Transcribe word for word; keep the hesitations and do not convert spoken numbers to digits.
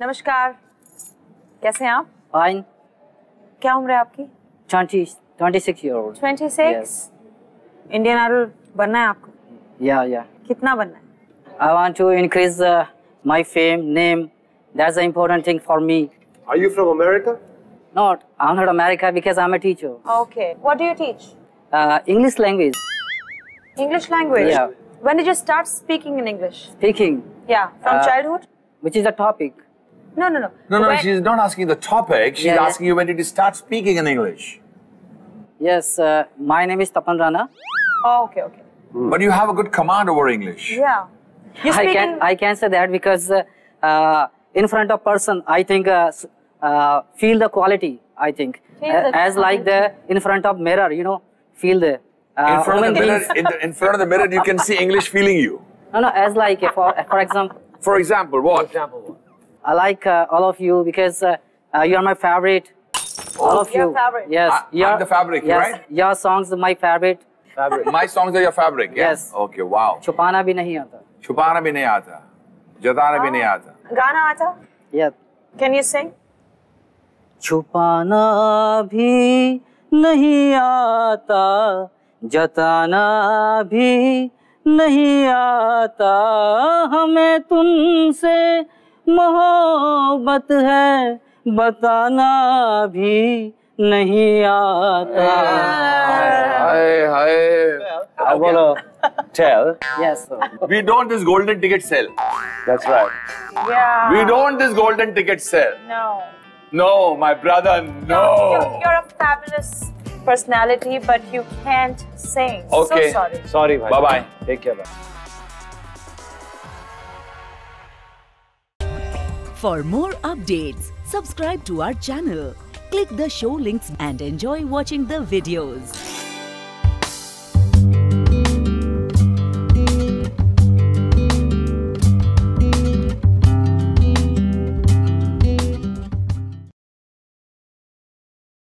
नमस्कार, कैसे हैं आप? Fine. क्या उम्र है आपकी? twenty, twenty-six year old. twenty-six? Yes. Indian Idol बनना है आपको? Yeah, yeah. कितना बनना है? I want to increase uh, my fame, name. That's the important thing for me. Are you from America? Not, I'm not America because I'm a teacher. Okay. What do you teach? Uh, English language. English language? Yeah. When did you start speaking in English? Speaking. Yeah, from Uh, childhood? Which is the topic. No, no, no. No, no, When- she's not asking the topic. She's Yeah, yeah. asking you when did you start speaking in English. Yes, uh, my name is Tapan Rana. Oh, okay, okay. But you have a good command over English. Yeah. You I speak can in... I can say that because uh, uh, in front of person, I think uh, s- uh, feel the quality. I think Feel Uh, the as like the in front of mirror, you know, feel the uh, In front of human the mirror, beings. in, the, in front of the mirror, you can see English feeling you. No, no, as like uh, for for example, For example, what? I like uh, all of you because uh, uh, you are my favorite. All of Your you. favorite. Yes, I- I'm your- the fabric, yes, right? Your songs are my favorite. My songs are your fabric. Yeah? Yes. Okay. Wow. छुपाना भी नहीं आता. छुपाना भी नहीं आता, जताना भी नहीं आता. गाना आता? Yes. Can you sing? छुपाना भी नहीं आता, जताना भी नहीं आता, हमें तुमसे मोहब्बत है, बताना भी नहीं आता. Hi, hi. I wanna tell. Yes, sir. We don't this golden ticket sell. That's right. Yeah. We don't this golden ticket sell. No. No, my brother, You're, no. you're a fabulous personality, but you can't sing. Okay. So sorry. Sorry, bhai. Bye bye. Take care, bye. For more updates, subscribe to our channel, click the show links and enjoy watching the videos.